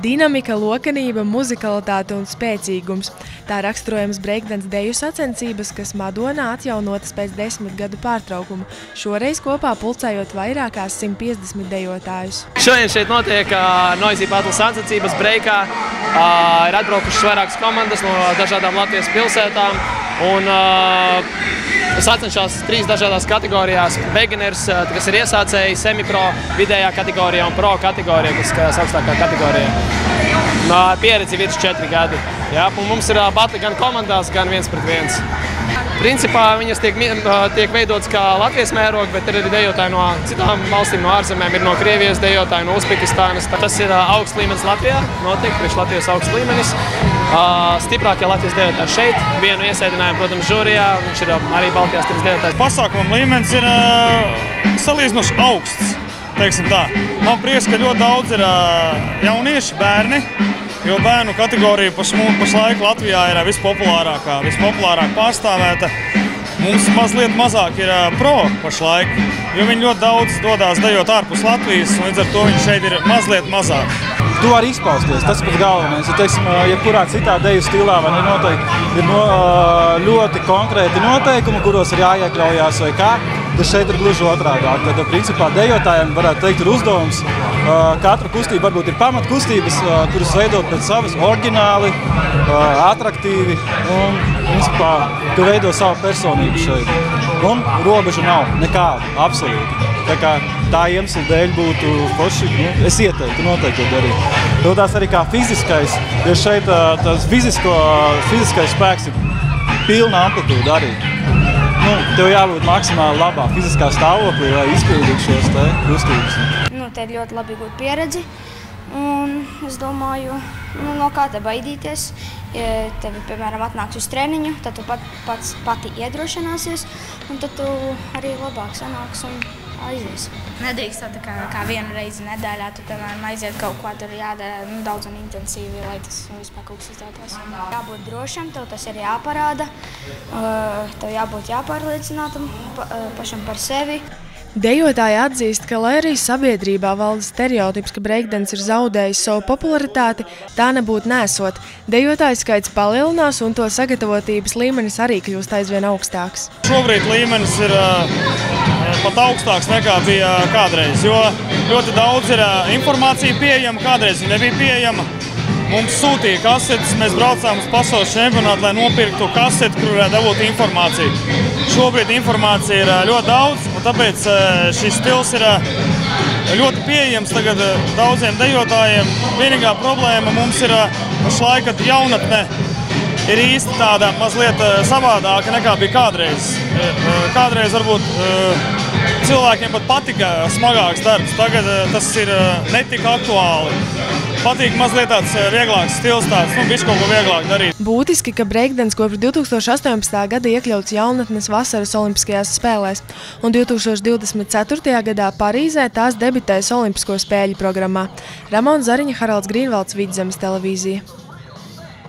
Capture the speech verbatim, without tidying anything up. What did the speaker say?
Dinamika, lokanība, muzikalitāte un spēcīgums. Tā raksturojams breakdance deju sacensības, kas Madonā atjaunotas pēc desmit gadu pārtraukuma, šoreiz kopā pulcējot vairākās simt piecdesmit dejotājus. Šodien šeit notiek uh, Noisy Battle sacensības breikā. Uh, ir atbraukušas vairākas komandas no dažādām Latvijas pilsētām. Un, uh, sacenšās trīs dažādās kategorijās. Beginners, kas ir iesācēji, semi-pro, vidējā kategorijā un pro kategorija, kas ir augstākā kategorija. Pieredzi virs četri gadi. Jā, un mums ir batli gan komandās, gan viens pret viens. Principā viņas tiek, tiek veidotas kā Latvijas mēroga, bet ir arī dejotāji no citām valstīm, no ārzemēm, ir no Krievijas dejotāji, no Uzbekistānas. Tas ir augsts līmenis Latvijā, notiek priekš Latvijas augsts līmenis. Stiprākie Latvijas dejotāji šeit, vienu iesēdinājumu, protams, žūrijā, viņš ir arī Baltijas tirgus dejotājs. Pasākuma līmenis ir salīdzinoši augsts, teiksim tā. Man prieks, ka ļoti daudz ir jaunieši, bērni, jo bērnu kategorija pašlaik Latvijā ir vispopulārākā, vispopulārāk pārstāvēta. Mums mazliet mazāk ir pro pašlaik, jo viņi ļoti daudz dodās dejot ārpus Latvijas, un līdz ar to viņi šeit ir mazliet mazāk. Tu vari izpausties, tas pats galvenais. Ja, teiksim, jebkurā citā deju stilā vai nenoteikti, ir no, ļoti konkrēti noteikumi, kuros ir jāiekļaujās vai kā, tad šeit ir gluži otrādāk. Tad, principā, dejotājiem, varētu teikt, ir uzdevums. Katra kustība varbūt ir pamatkustības, kuras veidot pēc savas oriģināli, atraktīvi un, principā, tu veido savu personību šeit. Un robežu nav nekāda, absolūti. Tā kā tā iemesla dēļ būtu forši, nu, es ieteiktu noteikti to darīt. Dodās arī kā fiziskais, jo šeit tas fizisko, fiziskais spēks ir pilna amplitūda arī. Nu, tev jābūt maksimāli labā fiziskā stāvoklī, lai izpildītu šos te kustības. Nu, te ir ļoti labi gūt pieredzi, un es domāju, nu, no kā te baidīties. Ja tevi, piemēram, atnāks uz treniņu, tad tu pat, pats pati iedrošināsies, un tad tu arī labāk sanāks un aizies. Nedrīkst tā kā, kā vienu reizi nedēļā, tu, piemēram, aiziet kaut ko, tur jādara nu, daudz un intensīvi, lai tas vispār kaut kas izdotos. Jābūt drošam, tev tas ir jāparāda, tev jābūt jāpārliecinātam pa, pašam par sevi. Dejotāji atzīst, ka, lai arī sabiedrībā valda stereotips, ka breakdance ir zaudējis savu popularitāti, tā nebūtu nesot. Dejotāju skaits palielinās un to sagatavotības līmenis arī kļūst aizvien augstāks. Šobrīd līmenis ir uh, pat augstāks nekā bija kādreiz, jo ļoti daudz ir uh, informācija pieejama, kādreiz viņa nebija pieejama. Mums sūtīja kasetes, mēs braucām uz pasaules čempionātu, lai nopirktu kaseti, kur varētu dabūt informāciju. Šobrīd informācija ir ļoti daudz, un tāpēc šis stils ir ļoti pieejams tagad daudziem dejotājiem. Vienīgā problēma mums ir pašlaik, kad jaunatne ir īsti tāda mazliet savādāka nekā bija kādreiz. Kādreiz varbūt cilvēkiem pat patika smagāks darbs, tagad tas ir netika aktuāli. Patīk mazliet tāds vieglāks stils, tāds, nu, bišķi kaut ko vieglāk darīt. Būtiski, ka breakdance kopš divi tūkstoši astoņpadsmitā gada iekļauts jaunatnes vasaras olimpiskajās spēlēs, un divi tūkstoši divdesmit ceturtajā gadā Parīzē tās debitēs Olimpisko spēļu programmā. Ramona Zariņa, Haralds Grīnvalds, Vidzemes televīzija.